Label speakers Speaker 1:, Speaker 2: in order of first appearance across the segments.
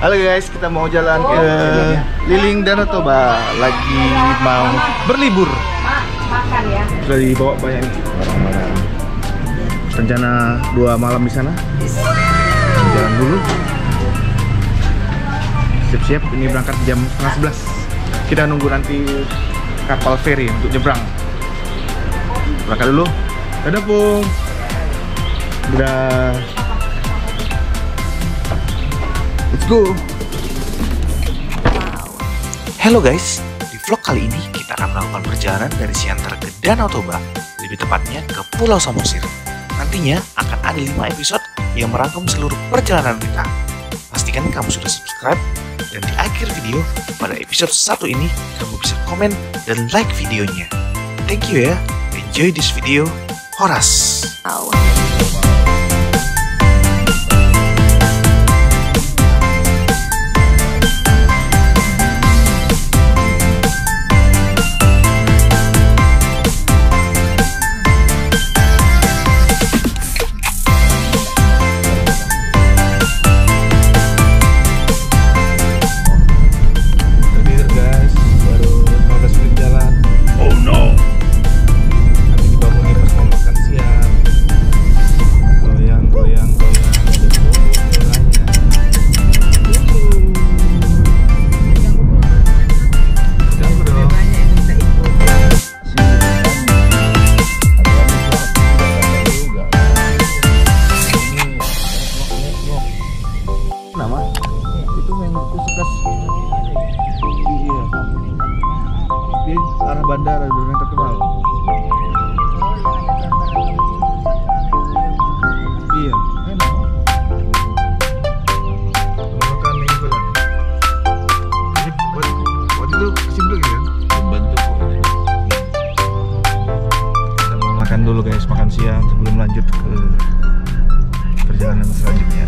Speaker 1: Halo guys, kita mau jalan ke Liling Danau Toba. Lagi mau berlibur.
Speaker 2: Makan ya.
Speaker 1: Sudah dibawa banyak nih barang-barang. Rencana 2 malam di sana. Jalan dulu. Siap-siap, ini berangkat jam 10:30. Kita nunggu nanti kapal feri untuk nyebrang. Berangkat dulu. Dadah Pung. Dadah. Let's go.
Speaker 3: Halo guys, di vlog kali ini kita akan melakukan perjalanan dari Siantar ke Danau Toba, lebih tepatnya ke Pulau Samosir. Nantinya akan ada 5 episode yang merangkum seluruh perjalanan kita. Pastikan kamu sudah subscribe, dan di akhir video pada episode 1 ini kamu bisa komen dan like videonya. Thank you ya, enjoy this video. Horas.
Speaker 1: Arah bandara dulu yang terkenal. Iya, enak. Makan ini bulan. Ini buat itu kesimpul ya. Membantu. Kita mau makan dulu guys, makan siang sebelum lanjut ke perjalanan selanjutnya.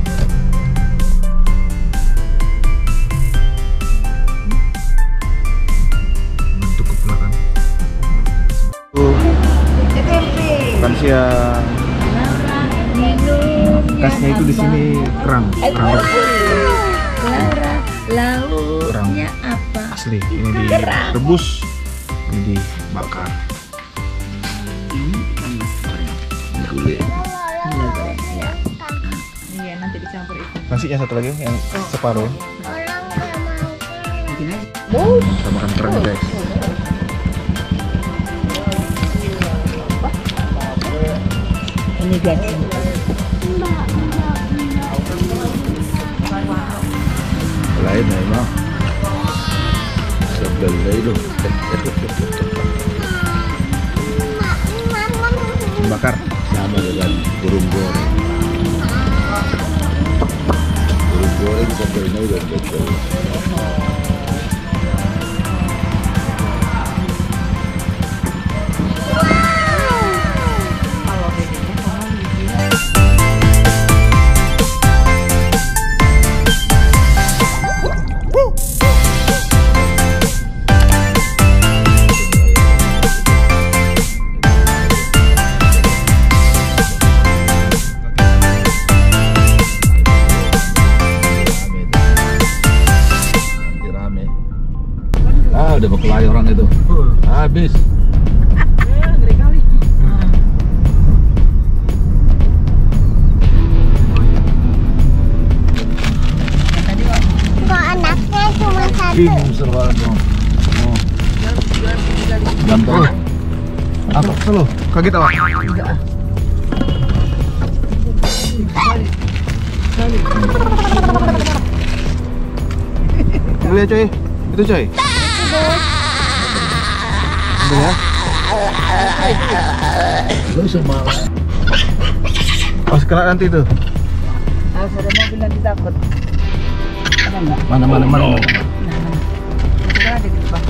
Speaker 1: Makan siang. Kasnya itu di sini kerang.
Speaker 2: Lauknya apa?
Speaker 1: Asli, ini direbus, ini dibakar.
Speaker 2: Iya, nanti dicampur itu.
Speaker 1: Nasinya satu lagi yang separuh.
Speaker 2: Bus.
Speaker 1: Kita makan kerang guys.
Speaker 2: Ini guys.
Speaker 1: Lain memang. Sebelah itu. Bakar sama dengan burung goreng. Burung goreng sambalnya udah betul. Udah berkelahi orang itu. Habis.
Speaker 2: Ngeri kali.
Speaker 4: Kok anaknya cuma satu?
Speaker 1: Bingung serba dong. Oh. Gampang. Apa? Selalu kaget awak?
Speaker 2: Enggak.
Speaker 1: Lihat coy. Itu coy. Ya. Lu semua. Pas kena nanti tuh.
Speaker 2: Harus ada mobil nanti takut.
Speaker 1: Mana.
Speaker 2: Nah. Sudah ada di depan.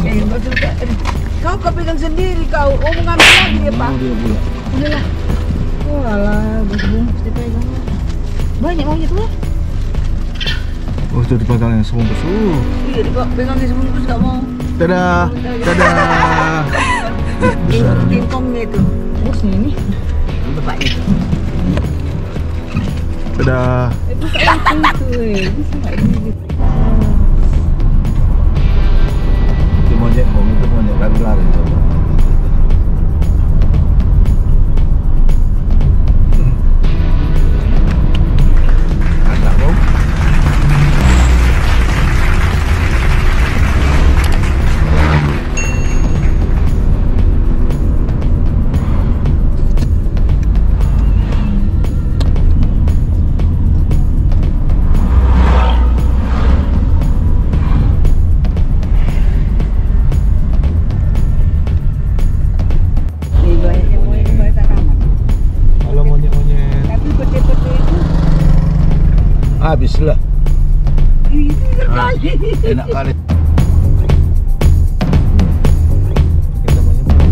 Speaker 2: Kau pegang sendiri kau. Oh, mau ngambil lagi ya Pak?
Speaker 1: Dia pula.
Speaker 2: Udahlah. Oh alah, bungkus dipegang. Banyak maunya tuh.
Speaker 1: Oh, sudah dipegang yang sebungkus.
Speaker 2: Iya, dipegang yang sebungkus gak mau.
Speaker 1: Dadah. Dadah.
Speaker 2: Tingkongnya itu. Bungkusnya ini. Bapaknya.
Speaker 1: Dadah.
Speaker 2: Itu kayak itu. Bisa nggak ini?
Speaker 5: lari. Ada bau. Kalau monyet-monyet.
Speaker 2: Tapi peti-peti itu
Speaker 5: Habislah. Enak kali. Kita menyeberang.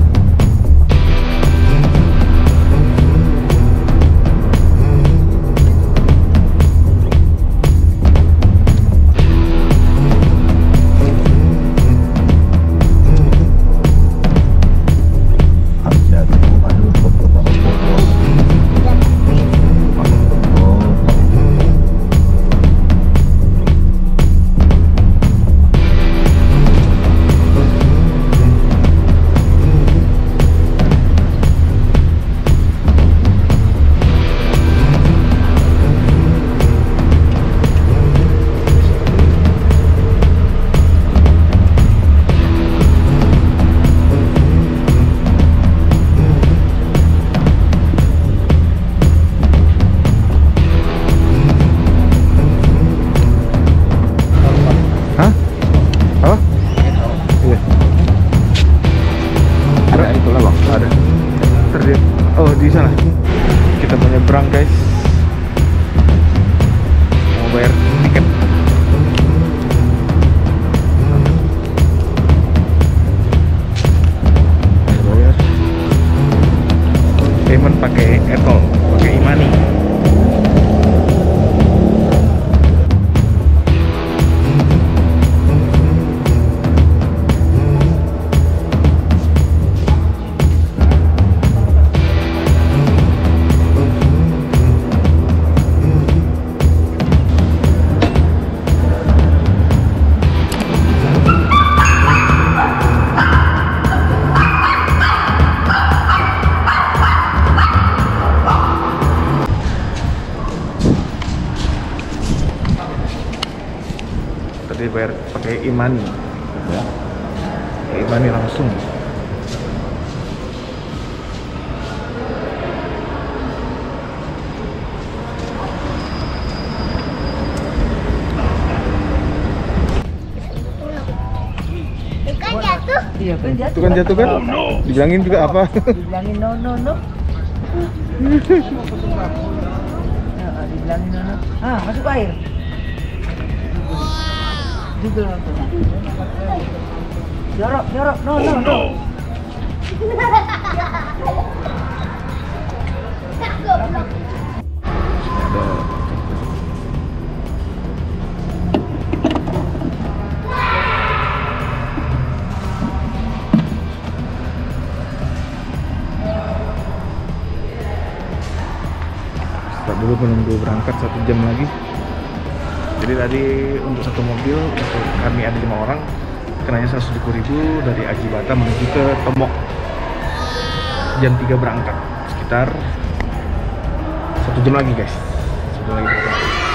Speaker 1: Hah? Apa? Iya. Ada itulah bang. Ada. Terlihat. Oh di sana. Kita menyeberang guys. Mau bayar tiket. Bayar. Payment pakai e-tol, pakai e-money. Tadi bayar pakai e-money, ya. E-money langsung.
Speaker 4: Itu kan jatuh.
Speaker 2: iya kan jatuh.
Speaker 1: Itu kan jatuh kan? Dibilangin juga apa?
Speaker 2: Dibilangin no. Dibilangin no. Ah, masuk air. Juga nonton. Jorok, no.
Speaker 1: Start dulu menunggu berangkat 1 jam lagi. Jadi tadi untuk satu mobil untuk kami ada 5 orang kenanya 170.000 dari Aji Bata menuju ke Tombok. Jam 3 berangkat, sekitar 1 jam lagi guys. 1 jam lagi berangkat.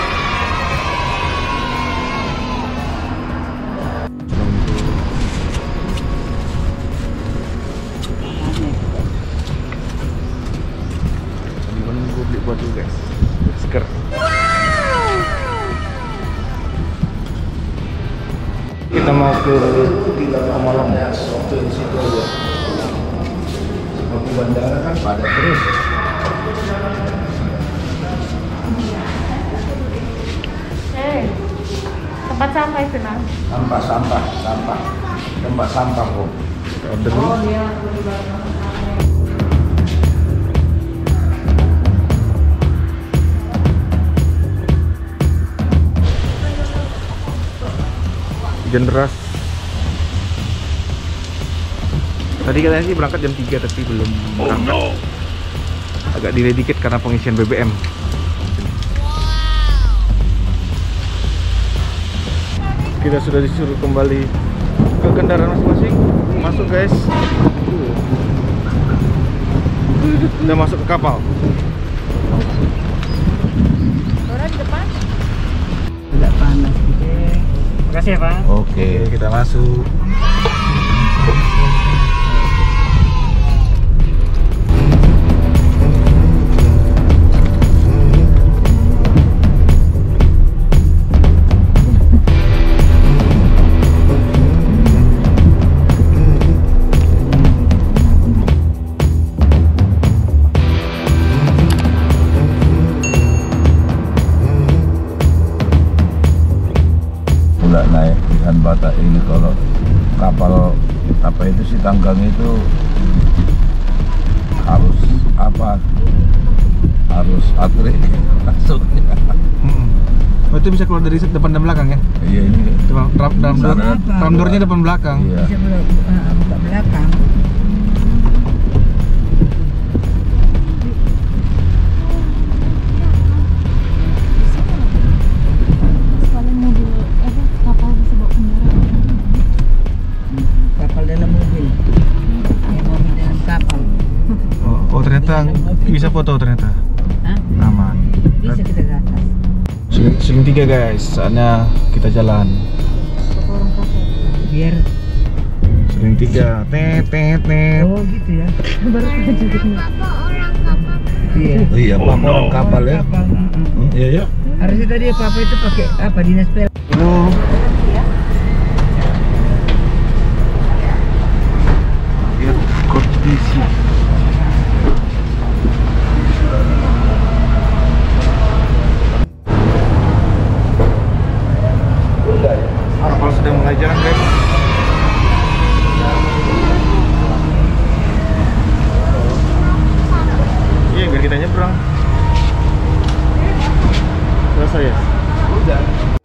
Speaker 1: Sambil menunggu beli buat dulu guys, masker. Kita mau ke Omolong.
Speaker 5: Waktu di situ aja. Waktu bandara kan pada terus.
Speaker 4: Tempat sampah itu Nang.
Speaker 5: Sampah. Tempat sampah kok.
Speaker 1: Kita order dulu. Hujan deras. Tadi katanya sih berangkat jam 3 tapi belum berangkat. Agak delay dikit karena pengisian BBM. Kita sudah disuruh kembali ke kendaraan masing-masing. Masuk guys. Udah masuk ke kapal.
Speaker 4: Orang di depan.
Speaker 2: Tidak panas gitu.
Speaker 6: Makasih ya, Pak.
Speaker 1: Oke, kita masuk.
Speaker 5: Naik ikan batak ini kalau kapal apa itu si tanggang itu harus apa, harus atri masuknya.
Speaker 1: Oh, itu bisa keluar dari depan dan belakang ya?
Speaker 5: Iya ini
Speaker 1: Ram doornya depan belakang.
Speaker 5: iya.
Speaker 2: Bisa buka belakang.
Speaker 4: Sekali mobil kapal bisa bawa kendaraan.
Speaker 2: Kapal dalam mobil. Ya, mobil dalam kapal.
Speaker 1: Oh, ternyata bisa foto ternyata.
Speaker 2: Hah?
Speaker 1: Aman.
Speaker 2: Bisa kita ke atas.
Speaker 1: Seling 3 guys, saatnya kita jalan.
Speaker 4: Orang kapal.
Speaker 2: Biar
Speaker 1: Seling 3, tet.
Speaker 2: oh gitu ya.
Speaker 4: Baru kita juga nih.
Speaker 2: Iya.
Speaker 5: Iya, Papa orang kapal ya.
Speaker 2: Kapal.
Speaker 5: Iya ya.
Speaker 2: Harusnya tadi apa itu pakai apa dinas pel.
Speaker 1: Halo. Lihat kondisi. Kapal sedang mulai jalan guys. Iya, biar kita nyebrang. Selesai ya? Udah.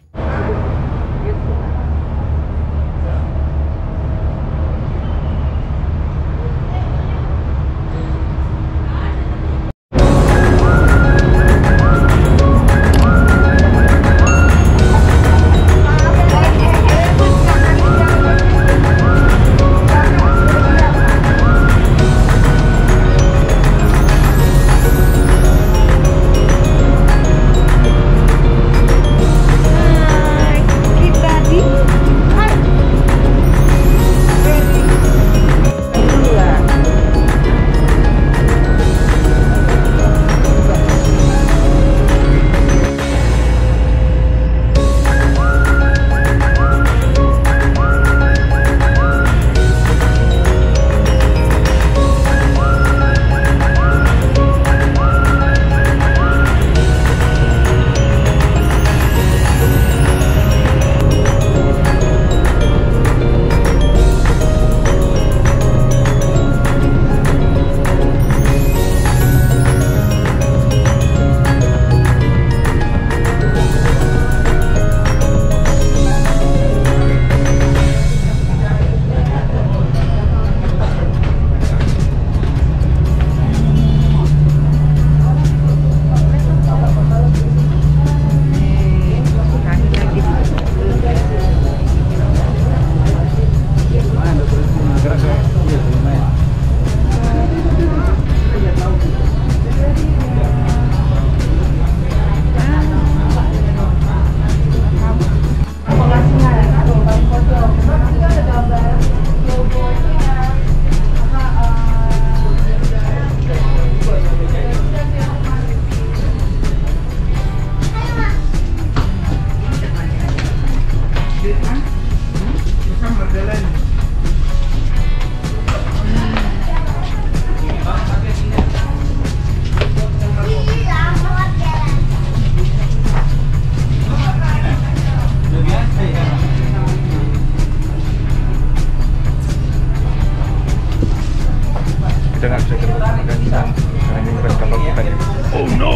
Speaker 1: Kita nggak bisa gerbang dan karena ini bukan kapal kita ya. Oh no.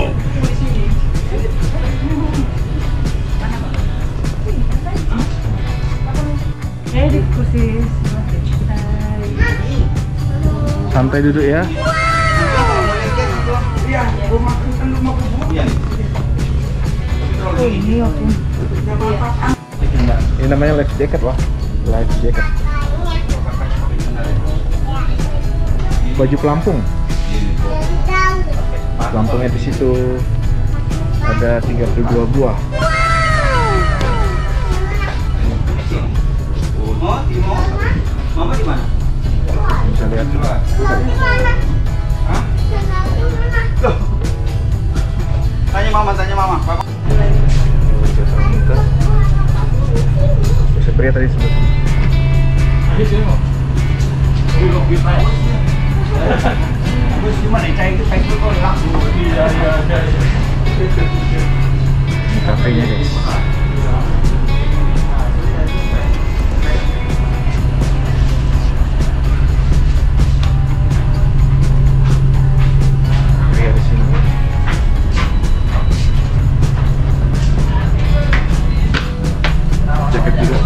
Speaker 4: Di kursi
Speaker 1: Santai duduk ya.
Speaker 4: oh ini aku.
Speaker 1: Ini namanya life jacket wah. Life jacket. baju pelampung. Pelampungnya di situ ada 32 buah.
Speaker 6: Mama di mana?
Speaker 1: Bisa lihat.
Speaker 6: Tanya mama. Papa.
Speaker 1: Bisa pria tadi sebut. Ini kafenya guys. Pria di sini. Jaket juga.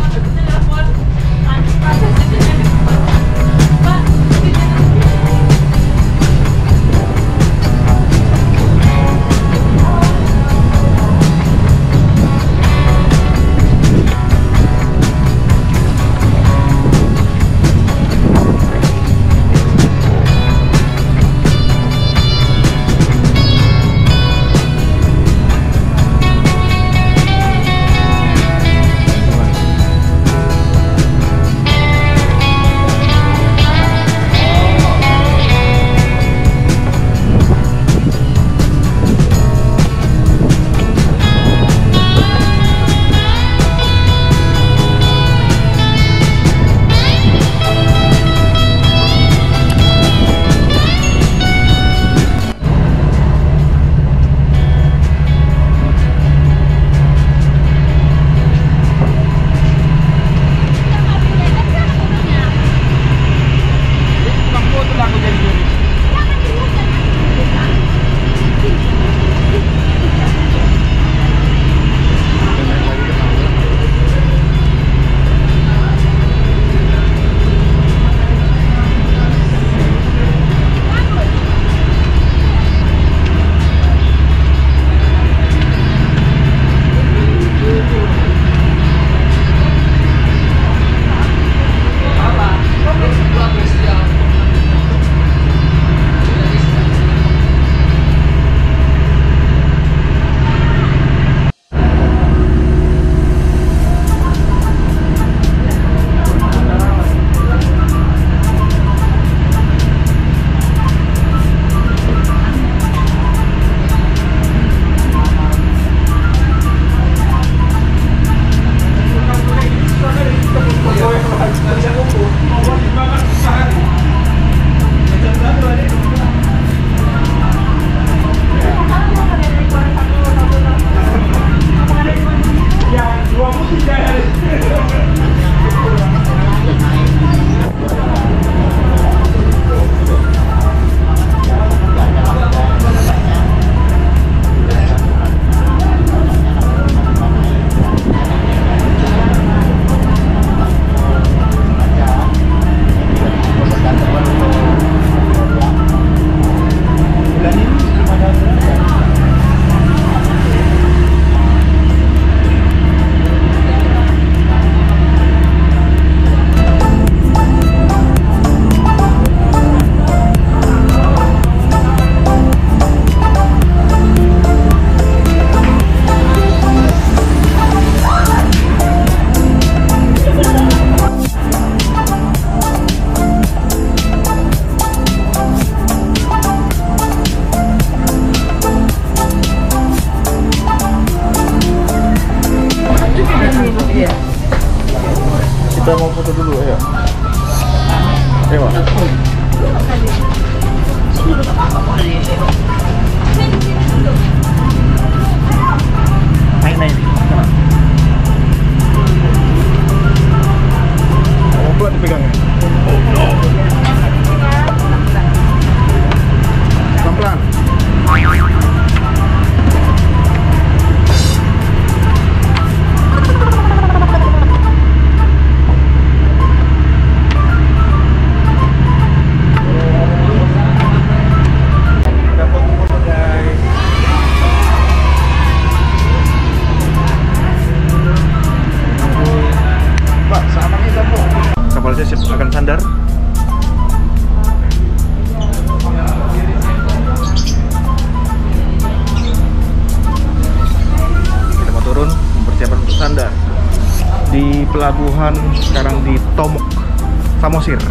Speaker 1: pelabuhan, sekarang di Tomok, Samosir.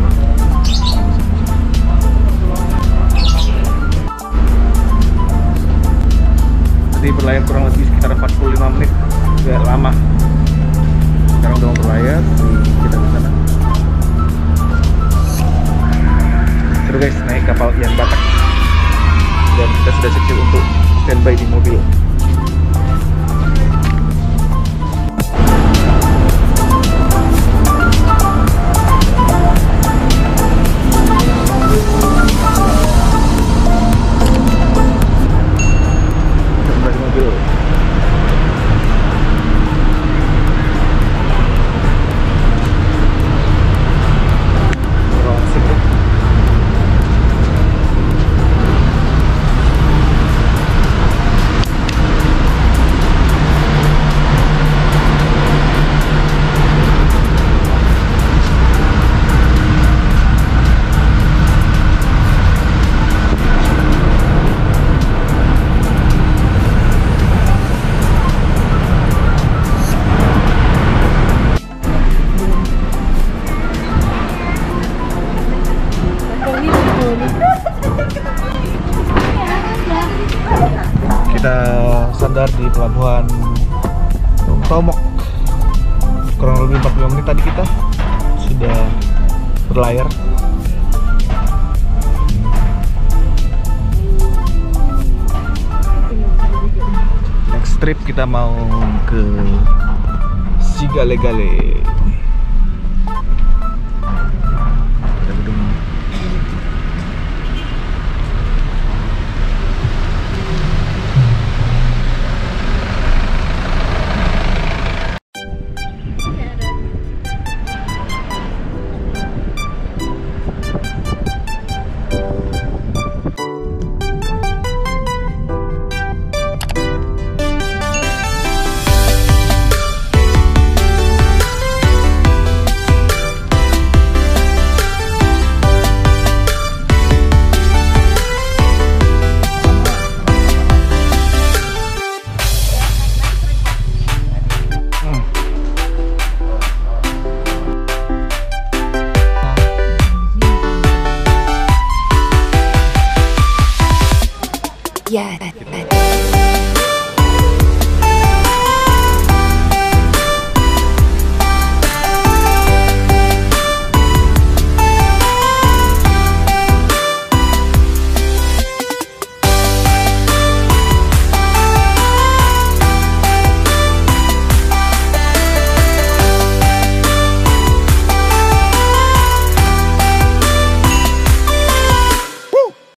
Speaker 1: Tadi berlayar kurang lebih sekitar 45 menit, agak lama. Sekarang udah mau berlayar, kita ke sana. Seru guys, naik kapal Ian Batak. Dan kita sudah siap untuk standby di mobil. Kita sandar di pelabuhan Tomok. Kurang lebih 45 menit tadi kita sudah berlayar. Next trip kita mau ke Sigale-gale.